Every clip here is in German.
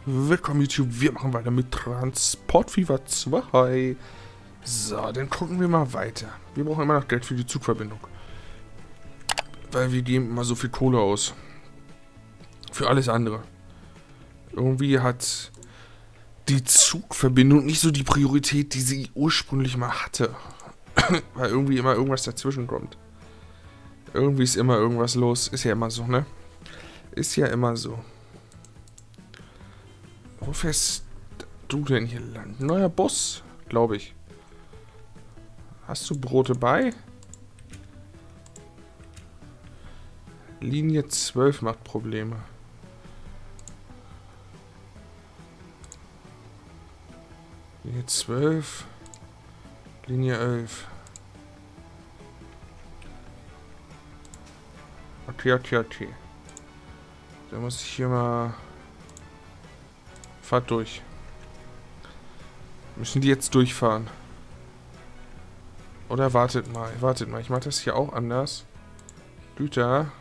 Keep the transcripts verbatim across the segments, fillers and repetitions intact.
willkommen YouTube, wir machen weiter mit Transport Fever zwei. So, dann gucken wir mal weiter. Wir brauchen immer noch Geld für die Zugverbindung. Weil wir geben immer so viel Kohle aus. Für alles andere. Irgendwie hat die Zugverbindung nicht so die Priorität, die sie ursprünglich mal hatte. Weil irgendwie immer irgendwas dazwischen kommt. Irgendwie ist immer irgendwas los. Ist ja immer so, ne? Ist ja immer so. Wo fährst du denn hier lang? Neuer Bus, glaube ich. Hast du Brote bei? Linie zwölf macht Probleme. Linie zwölf. Linie elf. Okay, okay, okay. Da muss ich hier mal... Fahrt durch. Müssen die jetzt durchfahren? Oder wartet mal, wartet mal. Ich mache das hier auch anders. Güter.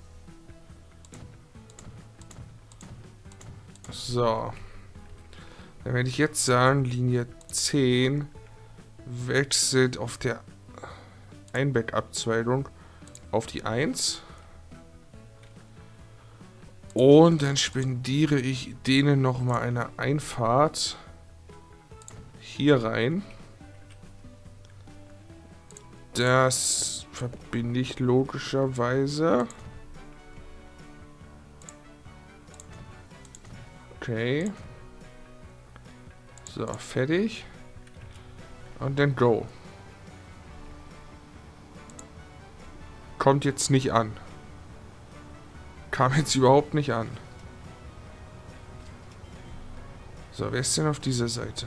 So. Dann werde ich jetzt sagen, Linie zehn wechselt auf der Einbeck-Abzweigung auf die eins. Und dann spendiere ich denen nochmal eine Einfahrt hier rein. Das verbinde ich logischerweise. Okay. So, fertig. Und dann go. Kommt jetzt nicht an. Kam jetzt überhaupt nicht an. So, wer ist denn auf dieser Seite?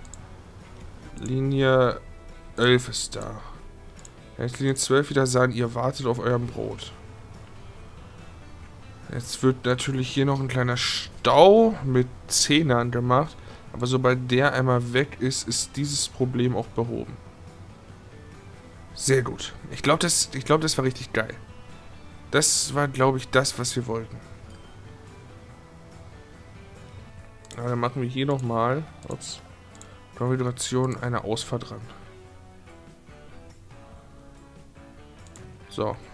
Linie elf ist da. Jetzt Linie zwölf wieder sagen, ihr wartet auf eurem Brot. Jetzt wird natürlich hier noch ein kleiner Stau mit Zehnern gemacht. Aber sobald der einmal weg ist, ist dieses Problem auch behoben. Sehr gut. Ich glaube, das, ich glaube, das war richtig geil. Das war, glaube ich, das, was wir wollten. Aber dann machen wir hier nochmal, ups, Konfiguration einer Ausfahrt dran. So.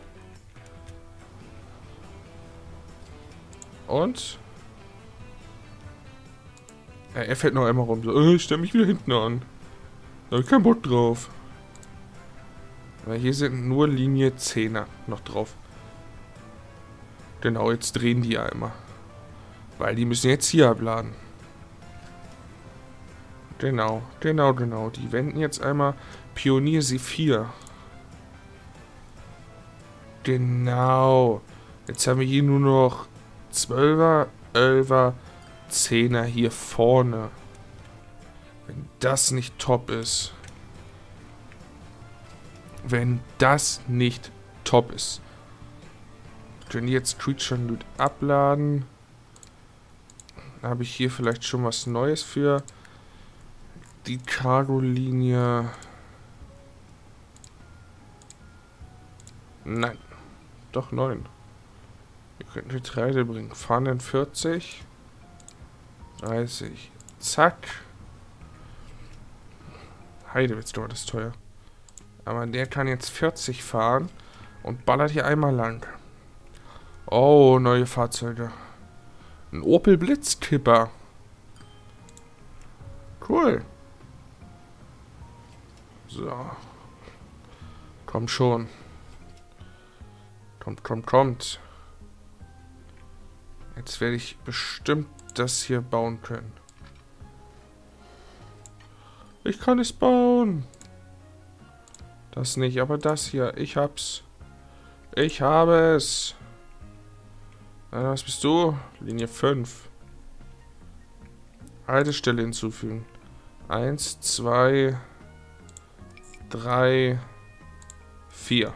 Und? Ja, er fährt noch einmal rum. So, äh, ich stelle mich wieder hinten an. Da habe ich keinen Bock drauf. Weil hier sind nur Linie zehner noch drauf. Genau, jetzt drehen die ja immer. Weil die müssen jetzt hier abladen. Genau, genau, genau. Die wenden jetzt einmal Pionier C vier. Genau. Jetzt haben wir hier nur noch zwölfer, elfer, zehner hier vorne. Wenn das nicht top ist. Wenn das nicht top ist. Können die jetzt Creature Loot abladen. Dann habe ich hier vielleicht schon was Neues für die Cargo-Linie. Nein. Doch neun. Wir könnten Getreide bringen. Fahnen vierzig. dreißig. Zack. Heidewitz, dort ist teuer. Aber der kann jetzt vierzig fahren und ballert hier einmal lang. Oh, neue Fahrzeuge. Ein Opel Blitzkipper. Cool. So. Kommt schon. Kommt, kommt, kommt. Jetzt werde ich bestimmt das hier bauen können. Ich kann es bauen. Das nicht, aber das hier. Ich hab's. Ich habe es. Na, was bist du? Linie fünf. Haltestelle hinzufügen. eins, zwei, drei, vier.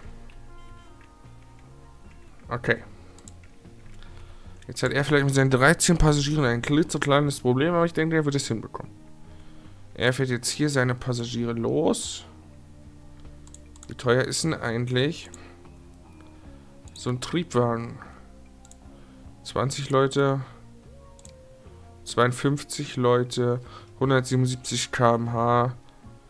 Okay. Jetzt hat er vielleicht mit seinen dreizehn Passagieren ein klitzekleines Problem, aber ich denke, er wird es hinbekommen. Er fährt jetzt hier seine Passagiere los. Wie teuer ist denn eigentlich so ein Triebwagen? zwanzig Leute. zweiundfünfzig Leute, hundertsiebenundsiebzig Kilometer pro Stunde,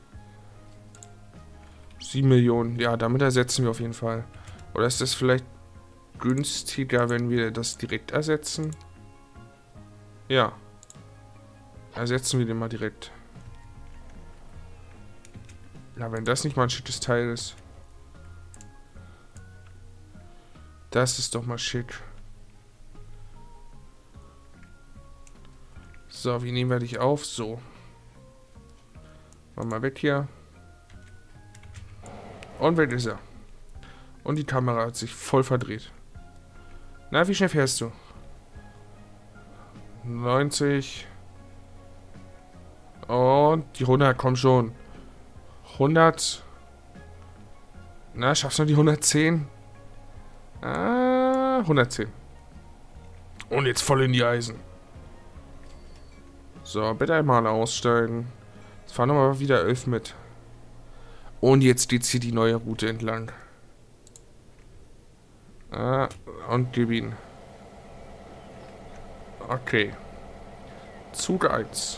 sieben Millionen. Ja, damit ersetzen wir auf jeden Fall. Oder ist das vielleicht günstiger, wenn wir das direkt ersetzen? Ja. Ersetzen wir den mal direkt. Ja, wenn das nicht mal ein schickes Teil ist. Das ist doch mal schick. So, wie nehmen wir dich auf? So. Mach mal weg hier. Und weg ist er. Und die Kamera hat sich voll verdreht. Na, wie schnell fährst du? neunzig. Und die hundert, komm schon. hundert. Na, schaffst du die hundertzehn? Ah, hundertzehn. Und jetzt voll in die Eisen. So, bitte einmal aussteigen. Jetzt fahren wir mal wieder elf mit. Und jetzt geht's hier die neue Route entlang. Ah, und gib ihn. Okay. Zug eins.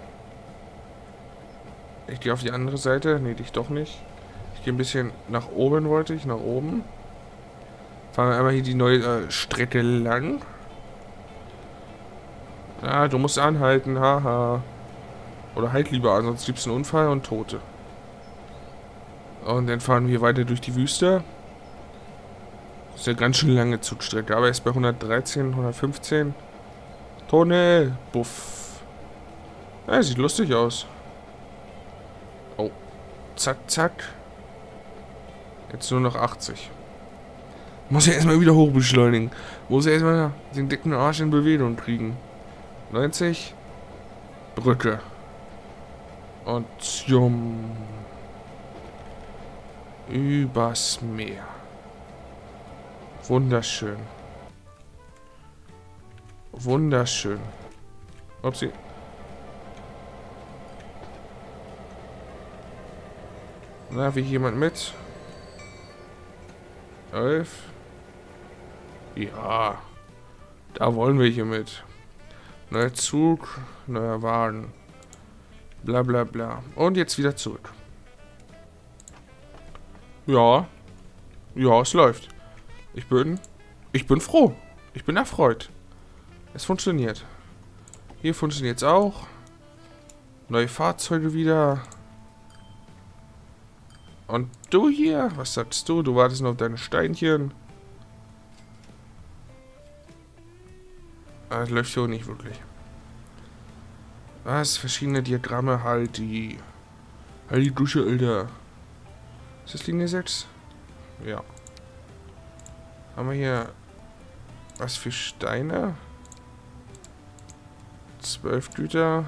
Ich gehe auf die andere Seite. Nee, dich doch nicht. Ich gehe ein bisschen nach oben, wollte ich. Nach oben. Fahren wir einmal hier die neue äh, Strecke lang. Ah, du musst anhalten. Haha. Oder halt lieber an, sonst gibt's einen Unfall und Tote. Und dann fahren wir weiter durch die Wüste. Das ist eine ganz schön lange Zugstrecke. Aber ist bei hundertdreizehn, hundertfünfzehn. Tunnel. Buff. Ja, sieht lustig aus. Oh. Zack, zack. Jetzt nur noch achtzig. Muss ja erstmal wieder hochbeschleunigen. Muss ja erstmal den dicken Arsch in Bewegung kriegen. neunzig. Brücke. Und zum übers Meer. Wunderschön. Wunderschön. Upsi. Na, wie jemand mit? Elf. Ja. Da wollen wir hier mit. Neuer Zug, neuer Wagen. Bla bla bla. Und jetzt wieder zurück. Ja. Ja, es läuft. Ich bin... Ich bin froh. Ich bin erfreut. Es funktioniert. Hier funktioniert es auch. Neue Fahrzeuge wieder. Und du hier? Was sagst du? Du wartest noch auf deine Steinchen. Ah, das läuft hier auch nicht wirklich. Was? Verschiedene Diagramme halt die... Halt die Dusche, Alter. Ist das Linie sechs? Ja. Haben wir hier... Was für Steine? zwölf Güter.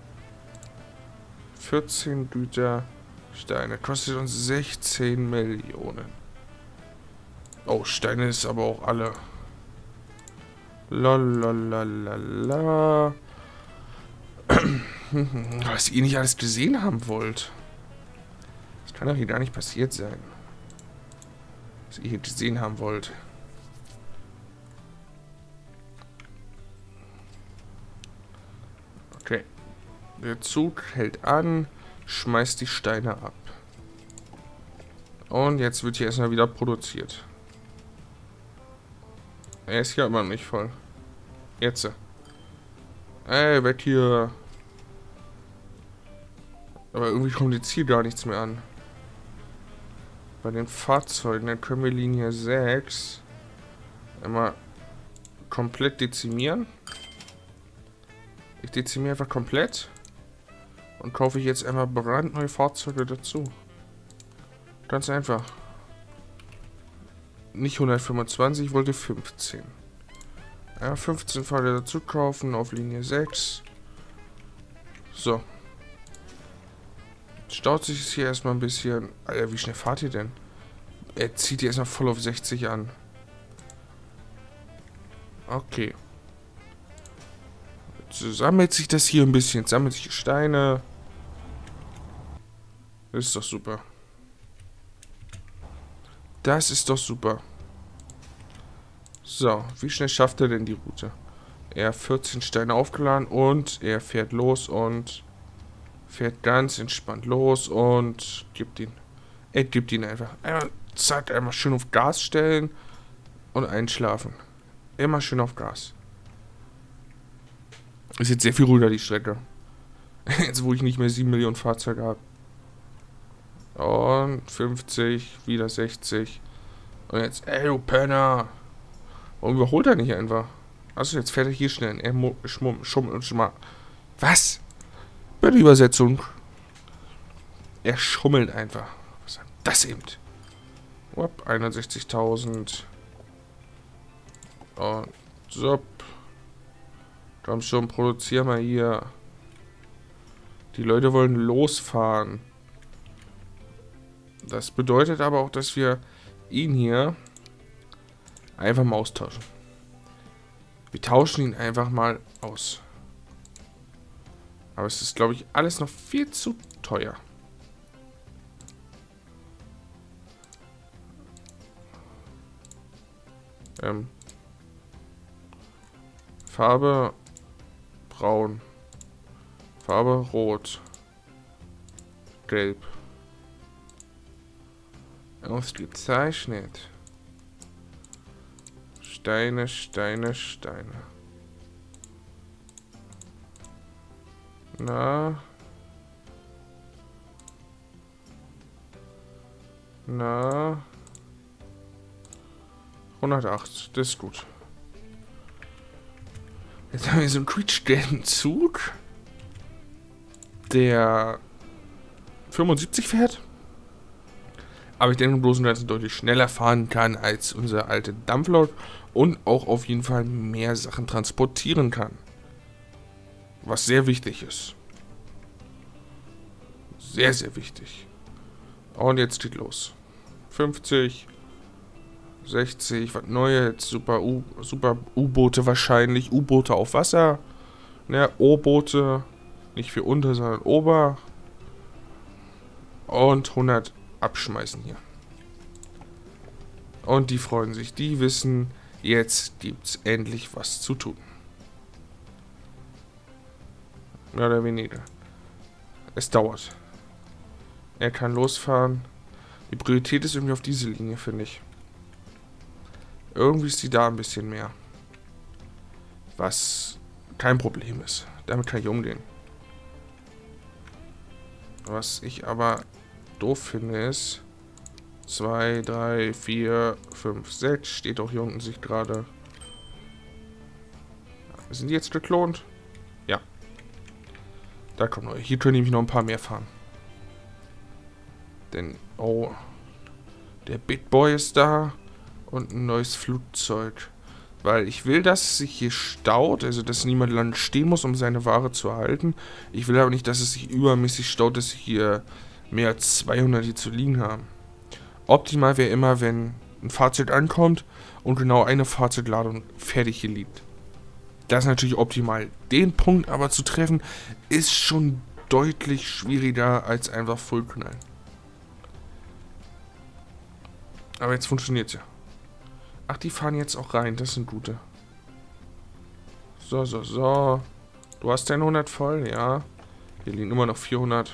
vierzehn Güter. Steine. Kostet uns sechzehn Millionen. Oh, Steine ist aber auch alle. Lalalala. Was ihr nicht alles gesehen haben wollt. Das kann doch hier gar nicht passiert sein. Was ihr hier gesehen haben wollt. Okay. Der Zug hält an, schmeißt die Steine ab. Und jetzt wird hier erstmal wieder produziert. Er ist ja immer noch nicht voll. Jetzt. Ey, weg hier. Aber irgendwie kommt jetzt hier gar nichts mehr an. Bei den Fahrzeugen, dann können wir Linie sechs einmal komplett dezimieren. Ich dezimiere einfach komplett. Und kaufe ich jetzt einmal brandneue Fahrzeuge dazu. Ganz einfach. Nicht hundertfünfundzwanzig, ich wollte fünfzehn. Ja, fünfzehn Fahrzeuge dazu kaufen auf Linie sechs. So. Staut sich es hier erstmal ein bisschen. Alter, wie schnell fahrt ihr denn? Er zieht hier erstmal voll auf sechzig an. Okay. Jetzt sammelt sich das hier ein bisschen. Jetzt sammelt sich Steine. Das ist doch super. Das ist doch super. So, wie schnell schafft er denn die Route? Er vierzehn Steine aufgeladen und er fährt los und fährt ganz entspannt los und gibt ihn. Er gibt ihn einfach. Einmal, zack, einmal schön auf Gas stellen und einschlafen. Immer schön auf Gas. Ist jetzt sehr viel ruhiger, die Strecke. Jetzt, wo ich nicht mehr sieben Millionen Fahrzeuge habe. Und fünfzig, wieder sechzig. Und jetzt, ey, du Penner. Warum überholt er nicht einfach? Also jetzt fährt er hier schnell. Er schmumm, schummelt und schma. Was? Bei der Übersetzung. Er schummelt einfach. Was ist das eben? Upp, einundsechzigtausend. Und so. Komm schon, produzier mal hier. Die Leute wollen losfahren. Das bedeutet aber auch, dass wir ihn hier einfach mal austauschen. Wir tauschen ihn einfach mal aus. Aber es ist, glaube ich, alles noch viel zu teuer. Ähm. Farbe braun. Farbe rot. Gelb. Ausgezeichnet. Steine, Steine, Steine. Na. Na. hundertacht, das ist gut. Jetzt haben wir so einen quietschgelben Zug, der fünfundsiebzig fährt. Aber ich denke, im Großen und Ganzen deutlich schneller fahren kann als unser alte Dampflok und auch auf jeden Fall mehr Sachen transportieren kann. Was sehr wichtig ist. Sehr, sehr wichtig. Und jetzt geht los. fünfzig, sechzig, was Neues, super U, super U-Boote wahrscheinlich, U-Boote auf Wasser, ne, O-Boote, nicht für unter, sondern ober. Und hundert abschmeißen hier. Und die freuen sich, die wissen, jetzt gibt's endlich was zu tun. Mehr oder weniger. Es dauert. Er kann losfahren. Die Priorität ist irgendwie auf diese Linie, finde ich. Irgendwie ist die da ein bisschen mehr. Was kein Problem ist. Damit kann ich umgehen. Was ich aber doof finde ist, zwei, drei, vier, fünf, sechs, steht auch hier unten sich gerade. Sind die jetzt geklont? Ja. Da kommt noch. Hier können nämlich noch ein paar mehr fahren. Denn, oh, der Big Boy ist da und ein neues Flugzeug. Weil ich will, dass es sich hier staut, also dass niemand lang stehen muss, um seine Ware zu erhalten. Ich will aber nicht, dass es sich übermäßig staut, dass hier mehr als zweihundert hier zu liegen haben. Optimal wäre immer, wenn ein Fahrzeug ankommt und genau eine Fahrzeugladung fertig hier liegt. Das ist natürlich optimal. Den Punkt aber zu treffen, ist schon deutlich schwieriger als einfach Vollknallen. Aber jetzt funktioniert es ja. Ach, die fahren jetzt auch rein. Das sind gute. So, so, so. Du hast deine hundert voll, ja. Hier liegen immer noch vierhundert.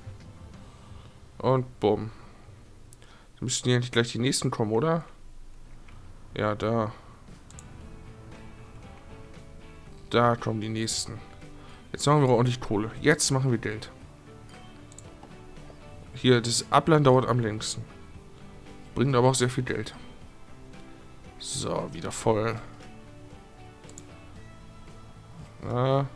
Und bumm. Da müssten ja nicht gleich die nächsten kommen, oder? Ja, da. Da kommen die nächsten. Jetzt machen wir ordentlich Kohle. Jetzt machen wir Geld. Hier, das Abladen dauert am längsten. Bringt aber auch sehr viel Geld. So, wieder voll. Na.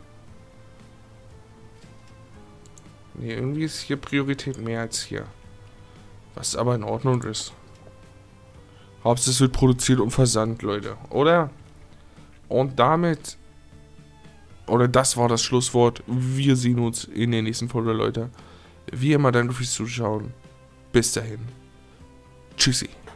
Nee, irgendwie ist hier Priorität mehr als hier. Was aber in Ordnung ist. Hauptsache es wird produziert und versandt, Leute. Oder? Und damit... Oder das war das Schlusswort. Wir sehen uns in der nächsten Folge, Leute. Wie immer, danke fürs Zuschauen. Bis dahin. Tschüssi.